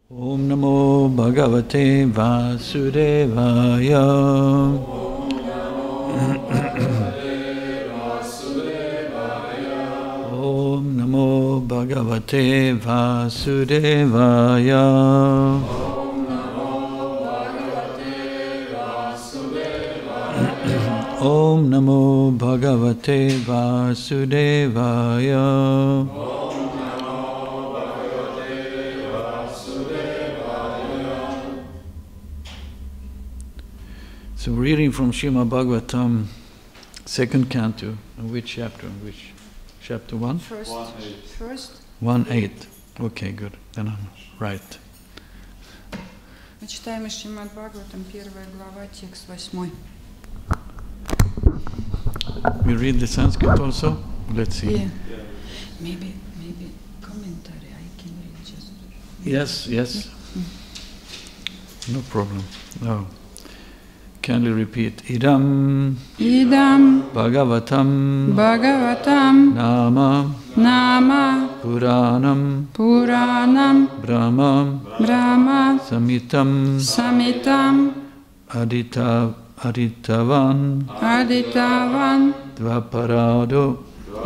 Om Namo Bhagavate Vasudevaya. Om Namo Bhagavate Vasudevaya. Om Namo Bhagavate Vasudevaya. So reading from Srimad Bhagavatam, second canto, which chapter? Which chapter 1? First. 1:8. Okay, good. Then I'm right. Мы читаем из Шримад Бхагаватам, 1 глава, текст 8. We read the Sanskrit also? Let's see. Yeah. Maybe commentary I can read just. Yes. No problem. No. Kindly repeat. Idam Bhagavatam Nama Puranam Brahma Samitam Aditavan Dvaparado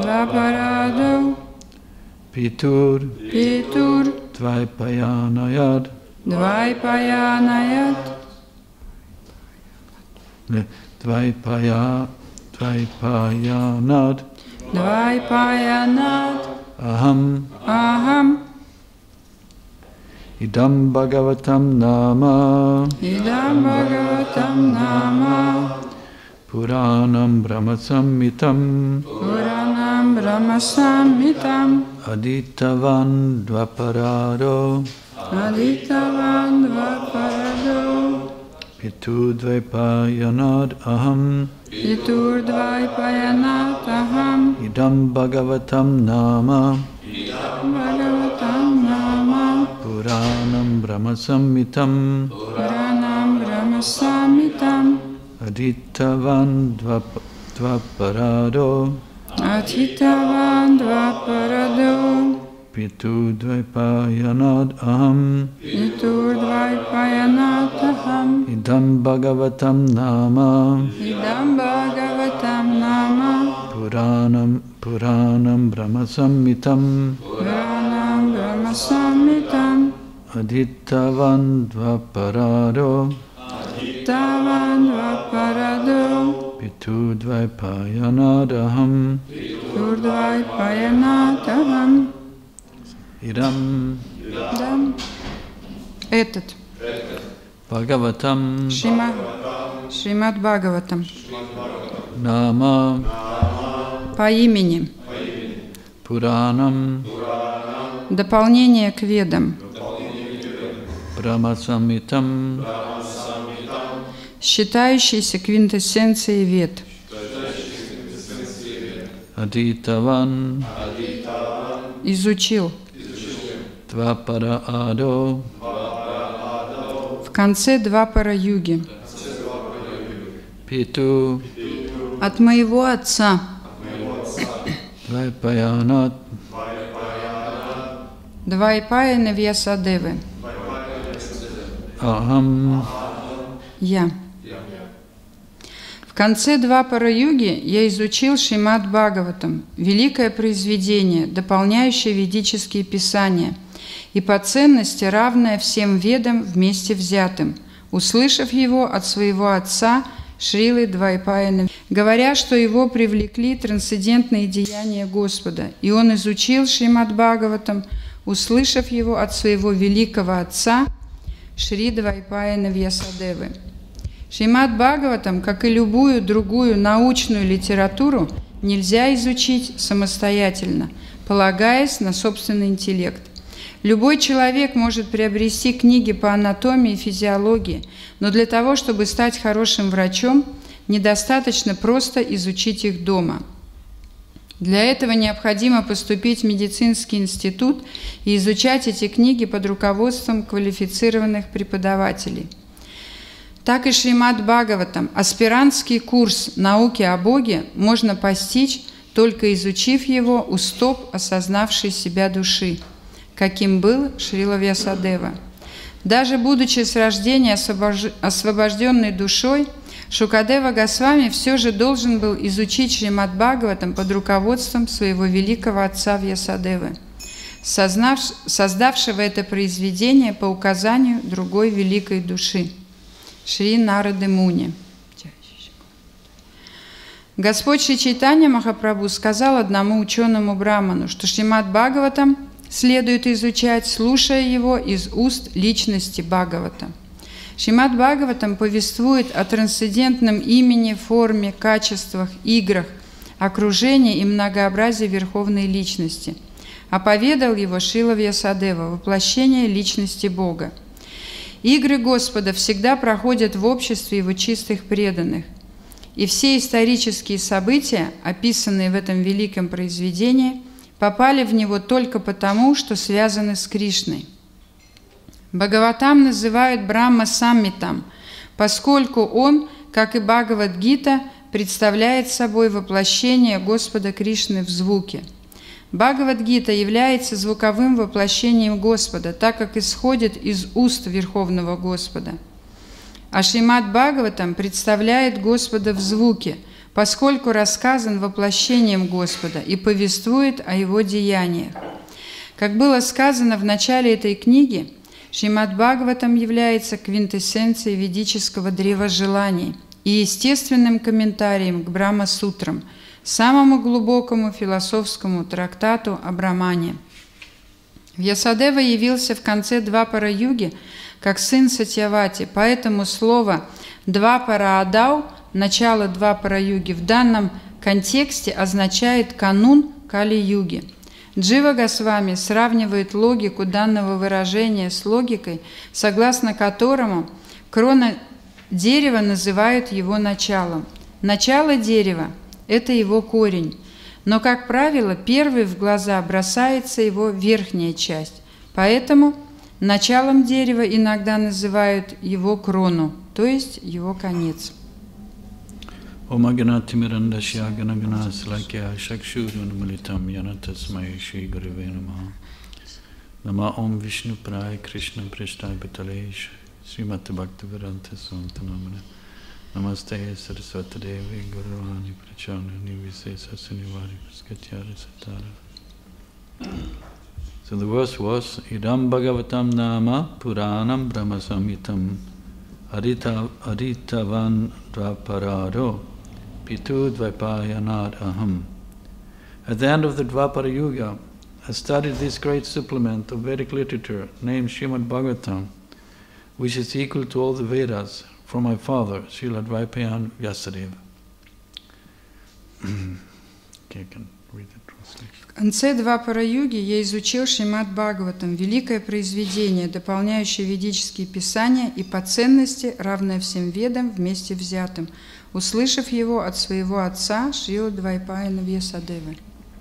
Pitur Dvaipayanayad Dvaipayanad Aham Idam Bhagavatam Nama Puranam Brahmasammitam Aditavan Dvaparado Piturdvaipayanad aham Idam Bhagavatam Nama Puranam Brahmasammitam Aditavan Dvaparado Piturdvaipayanad aham Idam Bhagavatam Nama Puranam Brahmasammitam Aditavan Dvaparado Piturdvaipayanad aham Idam Этот Bhagavatam Шримад Бхагаватам Nama по имени Puranam дополнение к Ведам, Brahmasammitam считающийся квинтэссенцией Вед, Aditavan изучил Dvaparado в конце Двапара-юги Pitu от моего отца Dvaipayanad Двайпаяна Вьясадевы, aham я. В конце Двапара-юги я изучил Шримад Бхагаватам, великое произведение, дополняющее ведические писания, и по ценности равное всем ведам вместе взятым, услышав его от своего отца Шрилы Двайпаяна, говоря, что его привлекли трансцендентные деяния Господа, и он изучил Шримад Бхагаватам, услышав его от своего великого отца Шри Двайпаяна Вьясадевы. Шримад Бхагаватам, как и любую другую научную литературу, нельзя изучить самостоятельно, полагаясь на собственный интеллект. Любой человек может приобрести книги по анатомии и физиологии, но для того, чтобы стать хорошим врачом, недостаточно просто изучить их дома. Для этого необходимо поступить в медицинский институт и изучать эти книги под руководством квалифицированных преподавателей. Так и Шримад Бхагаватам, аспирантский курс науки о Боге, можно постичь, только изучив его у стоп осознавшей себя души, каким был Шрила Вьясадева. Даже будучи с рождения освобожденной душой, Шукадева Госвами все же должен был изучить Шримад Бхагаватам под руководством своего великого отца Вьясадевы, создавшего это произведение по указанию другой великой души – Шри Нарады Муни. Господь Шри Чайтанья Махапрабху сказал одному ученому браману, что Шримад Бхагаватам следует изучать, слушая его из уст личности Бхагавата. Шримад Бхагаватам повествует о трансцендентном имени, форме, качествах, играх, окружении и многообразии Верховной Личности. А поведал его Шрила Вьясадева, воплощение личности Бога. Игры Господа всегда проходят в обществе Его чистых преданных. И все исторические события, описанные в этом великом произведении, попали в него только потому, что связаны с Кришной. Бхагаватам называют Брахма Саммитам, поскольку он, как и Бхагавад-гита, представляет собой воплощение Господа Кришны в звуке. Бхагавад-гита является звуковым воплощением Господа, так как исходит из уст Верховного Господа. А Шримад Бхагаватам представляет Господа в звуке, поскольку рассказан воплощением Господа и повествует о Его деяниях. Как было сказано в начале этой книги, Шримад Бхагаватам является квинтэссенцией ведического древа желаний и естественным комментарием к Брахма-сутрам, самому глубокому философскому трактату о Брамане. Вьясадева явился в конце Двапара-юги как сын Сатьявати, поэтому слово «Двапара-адау» – начало Двапара-юги в данном контексте означает «канун Кали-юги». Джива Госвами сравнивает логику данного выражения с логикой, согласно которому крона дерева называют его началом. Начало дерева – это его корень, но, как правило, первой в глаза бросается его верхняя часть, поэтому началом дерева иногда называют его крону, то есть его конец. Om Aganati Mirandashya Ganagana Slakya Shakshurun Militam Yanatasmai Shri Gurave Namaha Nama Om Vishnu Prai Krishna Prishtai Bhatalesh Srimati Bhaktivedanta Swantanamana Namaste Saraswati Devi Guruvani Prachana Nivise Sunivari Skatyara Satara. So the verse was Idam Bhagavatam Nama Puranam Brahma Samhitam Aritavan Dvaparado Pitu Dvaipayanad Aham. At the end of the Dvapara Yuga, I studied this great supplement of Vedic literature named Srimad Bhagavatam, which is equal to all the Vedas, from my father, Srila Dvaipayan Vyasadeva. Okay, I can read the translation. В конце Двапара-юги я изучил Шримад Бхагаватам, великое произведение, дополняющее ведические писания и по ценности, равное всем ведам вместе взятым, услышав его от своего отца Шрила Двайпаяна Вьясадевы.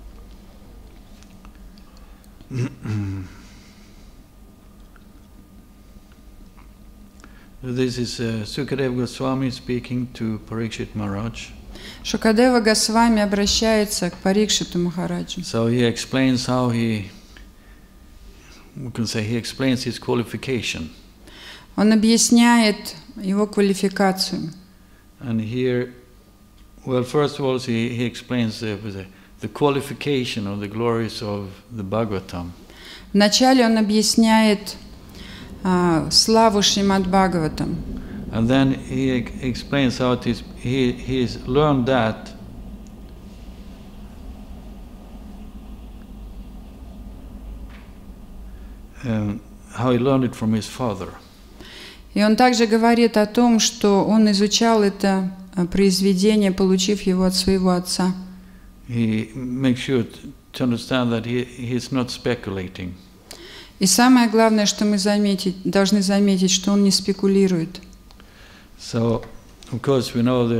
This is Sukadeva Goswami speaking to Parikshit Maharaj. Шукадева Госвами обращается к Парикшиту Махараджу. So he explains how he explains his qualification. Он объясняет его квалификацию. And here, well, first of all, he explains the qualification of the glories of the Bhagavatam. Вначале он объясняет славу Шримад Бхагаватам. And then he explains how he's learned that how he learned it from his father. И он также говорит о том, что он изучал это произведение, получив его от своего отца. He makes sure to understand that he's not speculating. И самое главное, что мы должны заметить, что он не спекулирует. So, of course, we know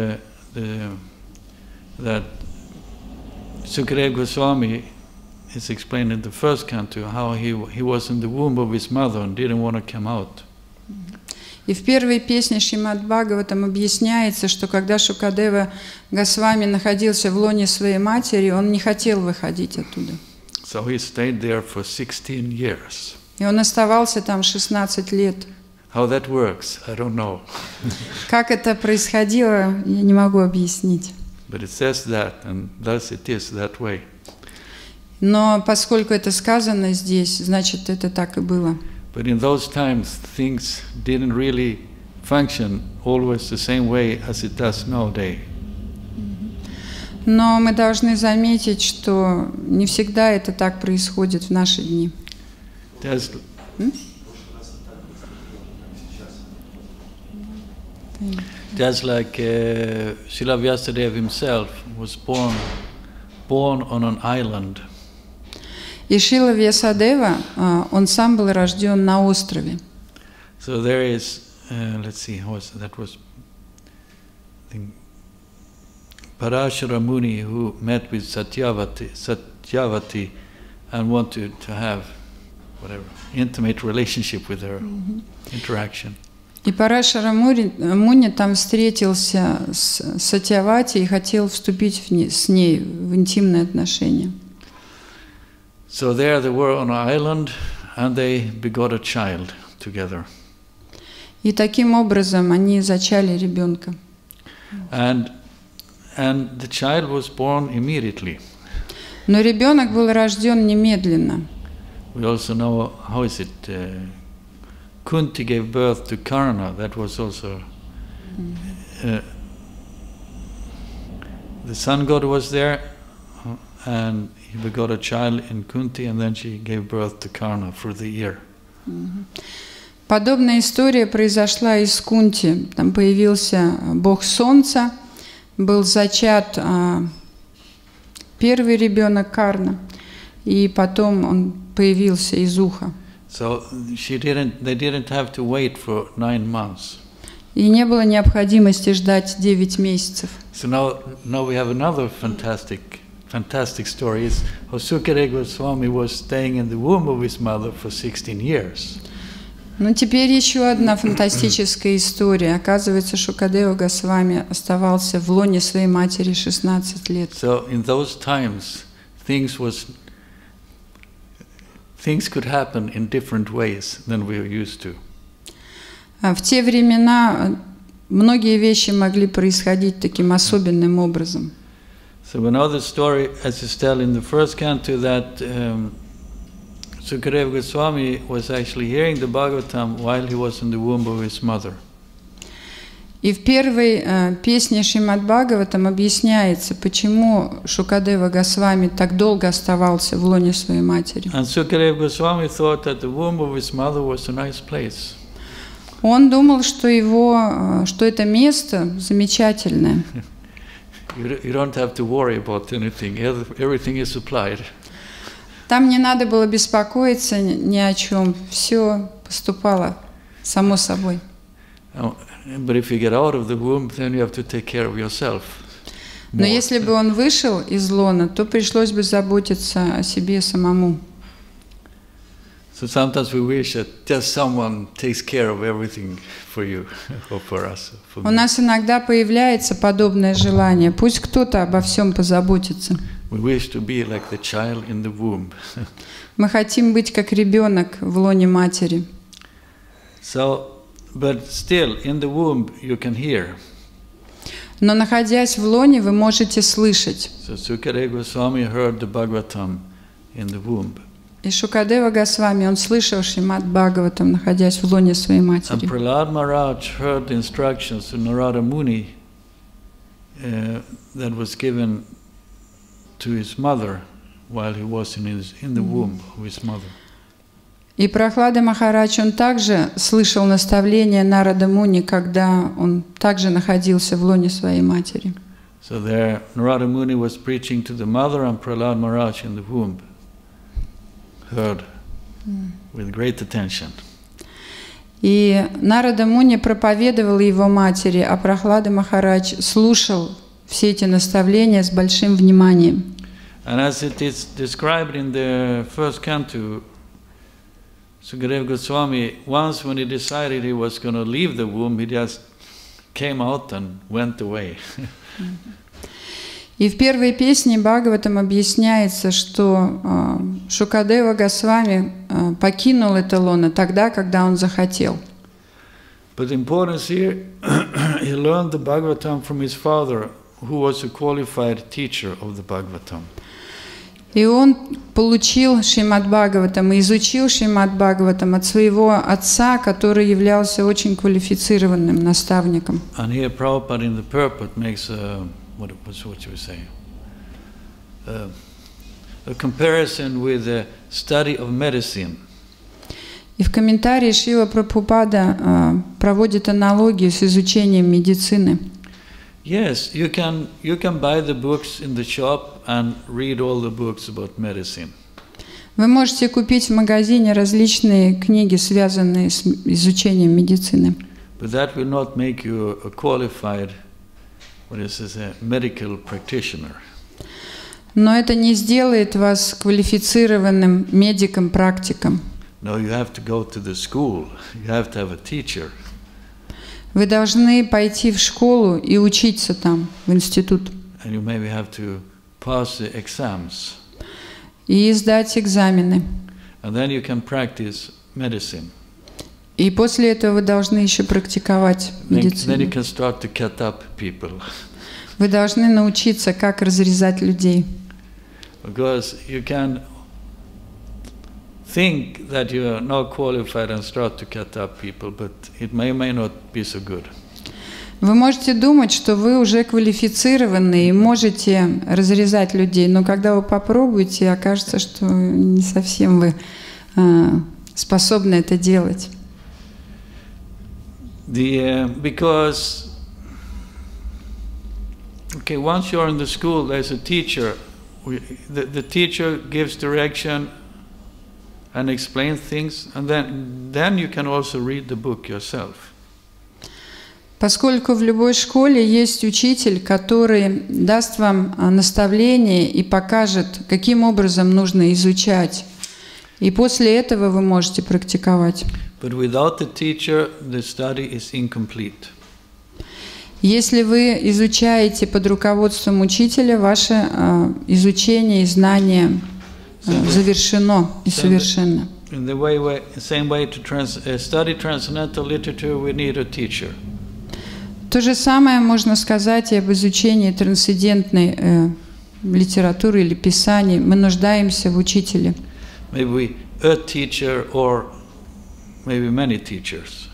that Sukadeva Goswami is explained in the first canto how he was in the womb of his mother and didn't want to come out. И в первой песне Шримад Бхагаватам объясняется, что когда Шукадева Госвами находился в лоне своей матери, он не хотел выходить оттуда. So he stayed there for 16 years. И он оставался там 16 лет. How that works, I don't know. Как это происходило, я не могу объяснить. But it says that, and thus it is that way. Но поскольку это сказано здесь, значит, это так и было. But in those times, things didn't really function always the same way as it does nowadays. Но мы должны заметить, что не всегда это так происходит в наши дни. Just like Srila Vyasadeva himself was born on an island. И Шрила Вьясадева, он сам был рожден на острове. So there is, let's see, that was I think, Parashara Muni who met with Satyavati and wanted to have whatever intimate relationship with her, interaction. И Парашара Муни там встретился с Сатьявати и хотел вступить с ней в интимные отношения. So there they were on an island and they begot a child together. И таким образом они зачали ребенка. And the child was born immediately. Но ребенок был рожден немедленно. We also know, how is it, Kunti gave birth to Karna, that was also, the sun god was there, and he begot a child in Kunti, and then she gave birth to Karna for the year. Подобная история произошла из Кунти. Там появился бог солнца, был зачат первый ребенок Карна, и потом он появился из уха. So they didn't have to wait for 9 months. И не было необходимости ждать 9 месяцев. So now we have another fantastic story. Is how Sukadeva Goswami was staying in the womb of his mother for 16 years. Но теперь еще одна фантастическая история. Оказывается, Шукадева Госвами оставался в лоне своей матери 16 лет. So in those times, things could happen in different ways than we are used to. В те времена многие вещи могли происходить таким особенным образом. So we know the story, as is told in the first canto, that Sukadeva Goswami was actually hearing the Bhagavatam while he was in the womb of his mother. И в первой песне Шримад Бхагаватам объясняется, почему Шукадева Госвами так долго оставался в лоне своей матери. And Sukadeva Goswami thought that the womb of his mother was a nice place. Он думал, что это место замечательное. You don't have to worry about anything. Everything is supplied. Там не надо было беспокоиться ни о чем. Все поступало само собой. But if you get out of the womb, then you have to take care of yourself. Но если бы он вышел из лона, то пришлось бы заботиться о себе самому. So sometimes we wish that just someone takes care of everything for you or for us. У нас иногда появляется подобное желание. Пусть кто-то обо всем позаботится. We wish to be like the child in the womb. Мы хотим быть как ребенок в лоне матери. So, but still, in the womb you can hear. Но находясь в лоне, вы можете слышать. So Sukadeva Goswami heard the Bhagavatam in the womb. И Шукадева Госвами, он слышал Шримад Бхагаватам, находясь в лоне своей матери. And Prahlad Maharaj heard the instructions to Narada Muni that was given to his mother while he was in the womb of his mother. И Прахлада Махарадж, он также слышал наставления Нарада Муни, когда он также находился в лоне своей матери. So there, Narada Muni was preaching to the mother, and Prahlad Maharaj in the womb heard with great attention. И Нарада Муни проповедовал его матери, а Прахлада Махарадж слушал все эти наставления с большим вниманием. And as it is described in the first canto, Sukadeva Goswami, once when he decided he was going to leave the womb, he just came out and went away. И в первой песне Бхагаватам объясняется, что Шукадева Госвами покинул это лоно тогда, когда он захотел. But the importance here, he learned the Bhagavatam from his father, who was a qualified teacher of the Bhagavatam. И он получил Шримад Бхагаватам и изучил Шримад Бхагаватам от своего отца, который являлся очень квалифицированным наставником. And here Prabhupada in the purport makes what you would say, a comparison with the study of medicine. И в комментарии Шрила Прабхупада проводит аналогию с изучением медицины. Yes, you can buy the books in the shop and read all the books about medicine. Вы можете купить в магазине различные книги, связанные с изучением медицины. But that will not make you a qualified, a medical practitioner. Но это не сделает вас квалифицированным медиком-практиком. No, you have to go to the school. You have to have a teacher. Вы должны пойти в школу и учиться там, в институт. And you maybe have to pass the exams. И сдать экзамены. And then you can practice medicine. И после этого вы должны еще практиковать медицину. Then you can start to cut up people. Вы должны научиться, как разрезать людей. Because you can think that you are not qualified and start to cut up people, but it may not be so good. Вы можете думать, что вы уже квалифицированы и можете разрезать людей, но когда вы попробуете, окажется, что не совсем вы способны это делать. Because once you're in the school, there's a teacher. The teacher gives direction and explains things, and then you can also read the book yourself. Поскольку в любой школе есть учитель, который даст вам наставление и покажет, каким образом нужно изучать, и после этого вы можете практиковать. But without the teacher, the study is incomplete. Если вы изучаете под руководством учителя, ваше изучение и знание завершено и совершенно. In the same way to study transcendental literature, we need a teacher. То же самое можно сказать и об изучении трансцендентной литературы или писаний. Мы нуждаемся в учителе. Maybe a teacher or maybe many teachers.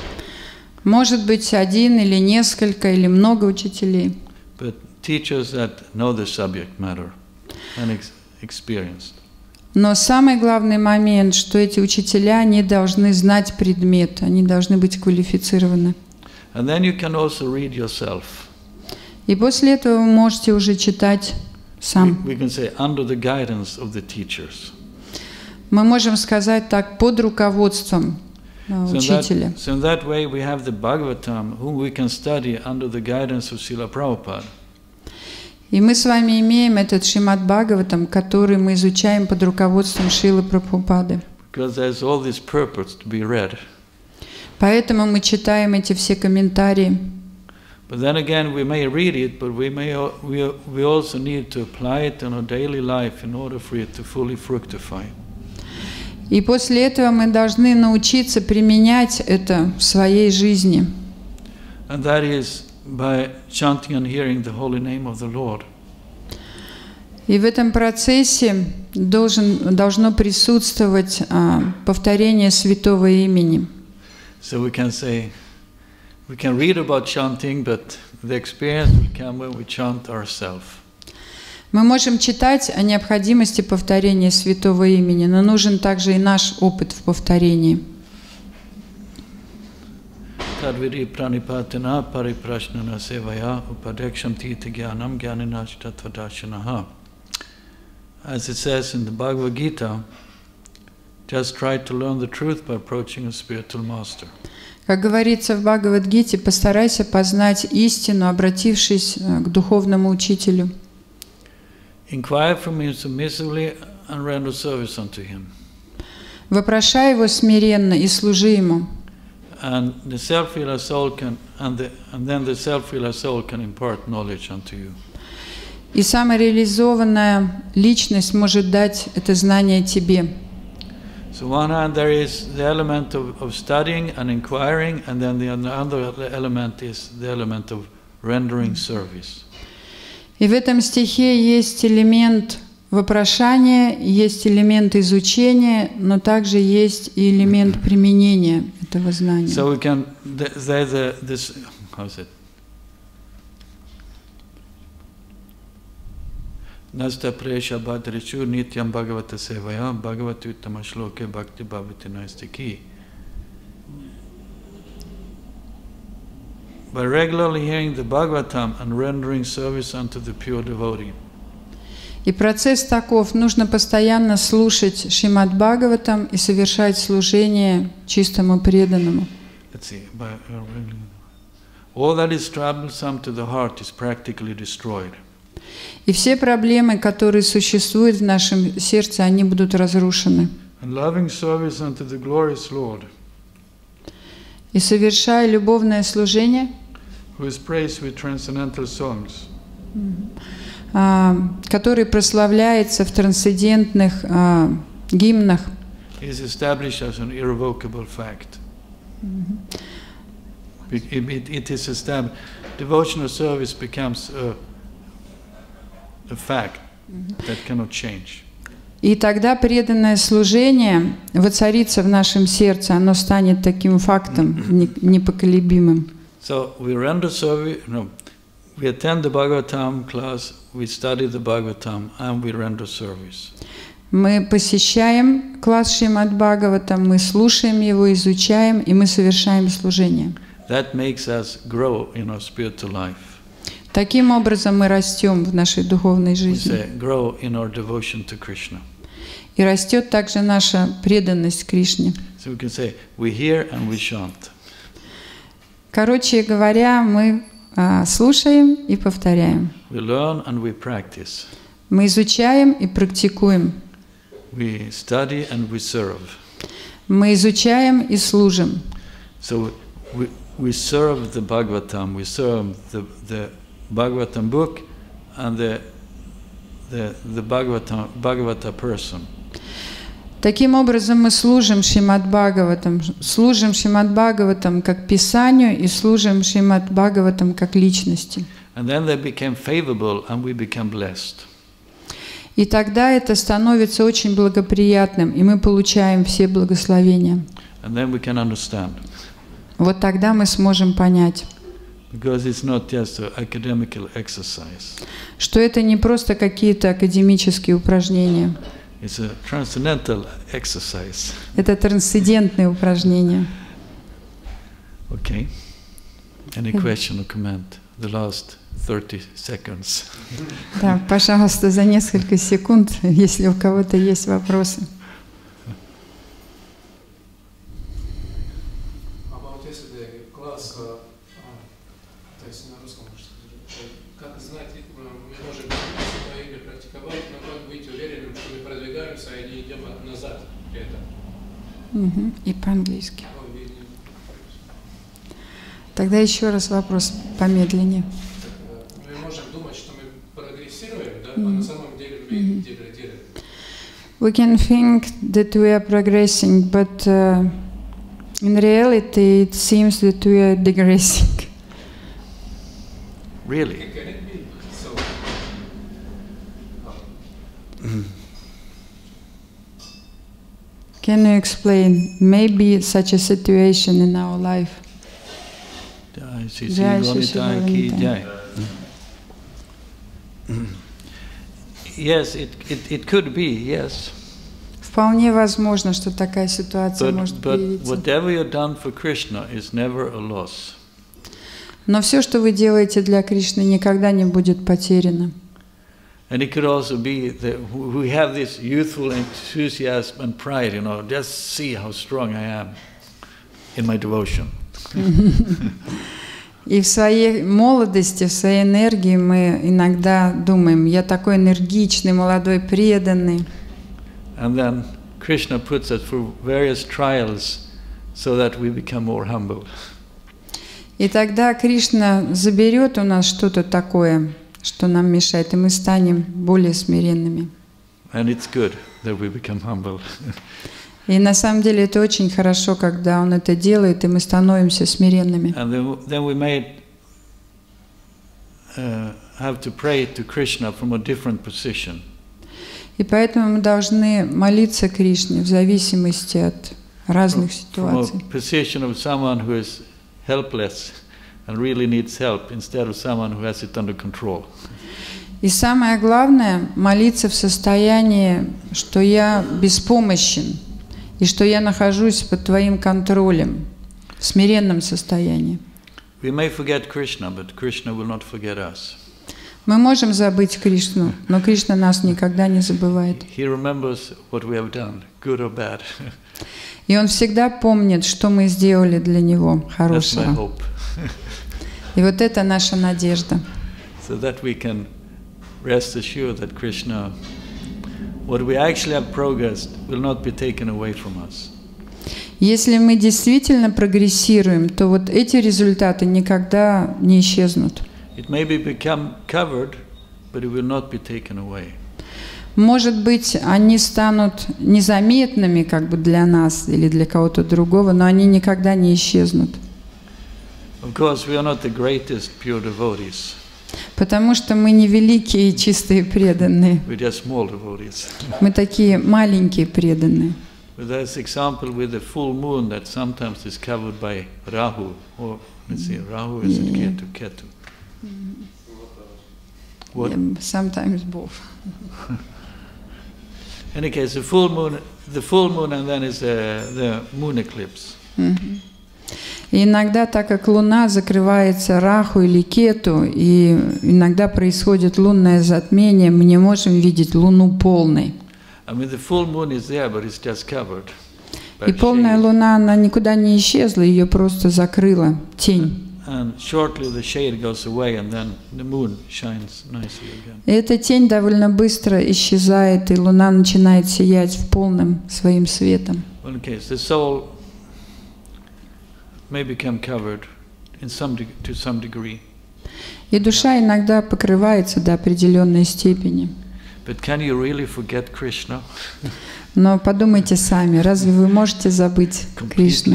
Может быть, один или несколько или много учителей. But teachers that know the subject matter and experienced. Но самый главный момент, что эти учителя не должны знать предмет, они должны быть квалифицированы. And then you can also read yourself. И после этого вы можете уже читать сам. We can say under the guidance of the teachers. Мы можем сказать так, под руководством учителя. So in that way we have the Bhagavatam, whom we can study under the guidance of Srila Prabhupada. И мы с вами имеем этот Шримад Бхагаватам, который мы изучаем под руководством Шрилы Прабхупады. Because there's all this purpose to be read. Поэтому мы читаем эти все комментарии. But then again, we may read it, but we also need to apply it in our daily life in order for it to fully fructify. И после этого мы должны научиться применять это в своей жизни. And that is by chanting and hearing the holy name of the Lord. И в этом процессе должно присутствовать повторение святого имени. So we can say, we can read about chanting, but the experience will come when we chant ourselves. Мы можем читать о необходимости повторения святого имени, но нужен также и наш опыт в повторении. Tadviri pranipatena pariprashnana sevaya upadekshanti gyanam gyaninashtatvadashanaha. As it says in the Bhagavad Gita, just try to learn the truth by approaching a spiritual master. Как говорится в Бхагавад-гите, постарайся познать истину, обратившись к духовному учителю. Inquire from him submissively and render service unto him. Вопрошай его смиренно и служи ему. And the self-realized soul can, and then the self-realized soul can impart knowledge unto you. И самореализованная личность может дать это знание тебе. So on one hand there is the element of studying and inquiring, and then the other element is the element of rendering service. И в этом стихе есть элемент вопрошания, есть элемент изучения, но также есть и элемент применения этого знания. So we can, there's this, how is it? Nasta presha bhadrichu nityam bhagavata sevaya bhagavati uttama shloke bhakti bhavati naistiki. By regularly hearing the Bhagavatam and rendering service unto the pure devotee. И процесс таков: нужно постоянно слушать Шримад Бхагаватам и совершать служение чистому преданному. Let's see. All that is troublesome to the heart is practically destroyed. И все проблемы, которые существуют в нашем сердце, они будут разрушены. And loving service unto the glorious Lord, И совершая любовное служение, who is praised with transcendental songs, который прославляется в трансцендентных гимнах, is established as an irrevocable fact. It is established. Devotional service becomes a fact that cannot change. и тогда преданное служение воцарится в нашем сердце, оно станет таким фактом непоколебимым. So we render service, we attend the Bhagavatam class, we study the Bhagavatam, and we render service. Мы посещаем класс Шримад Бхагаватам, мы слушаем его, изучаем, и мы совершаем служение. That makes us grow in our spiritual life. Таким образом мы растем в нашей духовной We жизни. say, grow in our devotion to Krishna. И растет также наша преданность Кришне. So we can say, we hear and we chant. Короче говоря, мы слушаем и повторяем. We learn and we practice. Мы изучаем и практикуем. We study and we serve. Мы изучаем и служим. So we serve the Bhagavatam, we serve the Bhagavatam book and the Bhagavata person. Таким образом мы служим Шримад Бхагаватам как Писанию и служим Шримад Бхагаватам как личности. And then they became favorable and we become blessed. И тогда это становится очень благоприятным, и мы получаем все благословения. And then we can understand. Вот тогда мы сможем понять, Because it's not just an academical exercise. что это не просто какие-то академические упражнения. It's a transcendental exercise. Это трансцендентные упражнения. Okay. Any question or comment? The last 30 seconds. Да, пожалуйста, за несколько секунд, если у кого-то есть вопросы. Класс, то есть на русском, как знать, мы можем свои игры практиковать, но как быть уверенным, что мы продвигаемся, а не идем назад при этом? И по-английски. Тогда еще раз вопрос помедленнее. Мы можем думать, что мы прогрессируем, да? А на самом деле мы деградируем. We can think that we are progressing, but in reality it seems that we are digressing. Really? Can it be so? Can you explain maybe such a situation in our life? Jai Shri Jai Shri Gauranita ki Gauranita. jai. Yes, it could be, yes. Вполне возможно, что такая ситуация может But появиться. whatever you've done for Krishna is never a loss. Но все, что вы делаете для Кришны, никогда не будет потеряно. And it could also be that we have this youthful enthusiasm and pride, just see how strong I am in my devotion. И в своей молодости, в своей энергии мы иногда думаем, я такой энергичный, молодой, преданный. And then Krishna puts us through various trials so that we become more humble. И тогда Кришна заберет у нас что-то такое что нам мешает, и мы станем более смиренными. And it's good that we become humble. И на самом деле это очень хорошо, когда Он это делает, и мы становимся смиренными. And then we may have to pray to Krishna from a different position. И поэтому мы должны молиться Кришне в зависимости от разных ситуаций. From a position of someone who is helpless and really needs help, instead of someone who has it under control. И самое главное — молиться в состоянии, что я беспомощен, и что я нахожусь под Твоим контролем, в смиренном состоянии. We may forget Krishna, but Krishna will not forget us. Мы можем забыть Кришну, но Кришна нас никогда не забывает. He remembers what we have done, good or bad. И Он всегда помнит, что мы сделали для Него That's my хорошего. hope. И вот это наша надежда. So that we can rest assured that Krishna, what we actually have progressed, will not be taken away from us. Если мы действительно прогрессируем, то вот эти результаты никогда не исчезнут. It may become covered, but it will not be taken away. Может быть, они станут незаметными как бы для нас или для кого-то другого, но они никогда не исчезнут. Of course, we are not the greatest pure devotees. Потому что мы не великие и чистые преданные. We're just small devotees. Мы такие маленькие преданные. But there's example with the full moon that sometimes is covered by Rahu, or let's see, Rahu is it Yeah. Ketu? What? Sometimes both. In any case, the full moon, and then is the moon eclipse. И иногда, так как Луна закрывается Раху или Кету, и иногда происходит лунное затмение, мы не можем видеть Луну полной. I mean, the full moon is there, but it's just covered by И полная shade. Луна, она никуда не исчезла, ее просто закрыла тень. And shortly the shade goes away, and then the moon shines nicely again. И эта тень довольно быстро исчезает, и Луна начинает сиять в полном своим светом. Well, in case the soul may become covered to some degree. И душа иногда покрывается до определенной степени. But can you really forget Krishna? Но подумайте сами, разве вы можете забыть Кришну?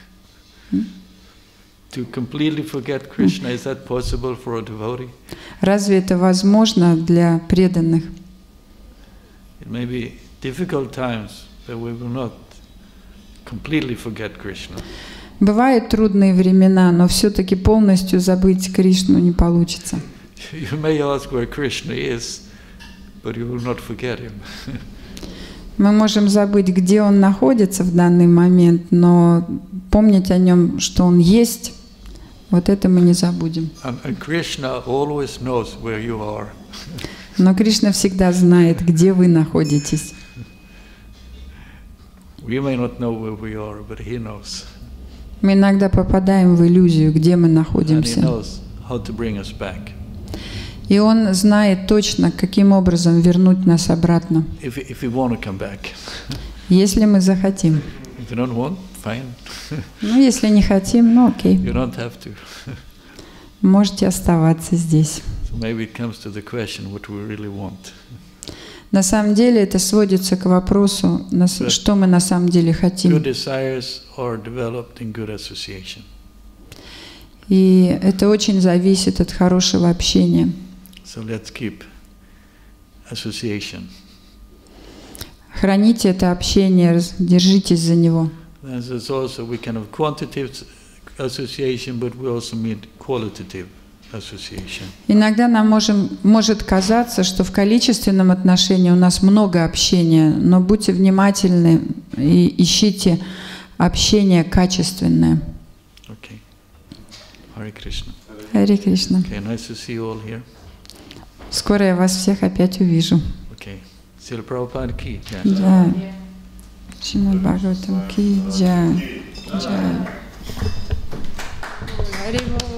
To completely forget Krishna, is that possible for a devotee? Разве это возможно для преданных? It may be difficult times, but we will not completely forget Krishna. Бывают трудные времена, но все-таки полностью забыть Кришну не получится. You may ask where Krishna is, but you will not forget him. Мы можем забыть, где Он находится в данный момент, но помнить о Нем, что Он есть, вот это мы не забудем. And Krishna always knows where you are. Но Кришна всегда знает, где вы находитесь. We may not know where we are, but he knows. Мы иногда попадаем в иллюзию, где мы And he находимся. knows how to bring us back. И Он знает точно, каким образом вернуть нас обратно, If we want to come back. если мы захотим. If you don't want, fine. Ну, если не хотим, ну окей. You don't have to. Можете оставаться здесь. So maybe it comes to the question what we really want. На самом деле это сводится к вопросу, что мы на самом деле Good хотим. desires are developed in good association. И это очень зависит от хорошего общения. So let's keep association. Храните это общение, держитесь за него. There's also, we can have quantitative association, but we also need qualitative association. Иногда нам может казаться, что в количественном отношении у нас много общения, но будьте внимательны и ищите общение качественное. Okay. Hare Krishna. Харе Кришна. Okay, nice to see you all here. Скоро я вас всех опять увижу. Okay. Srila Prabhupada ki jai. Джай. Шримад Бхагаватам ки джай. Джай. Хари Бол.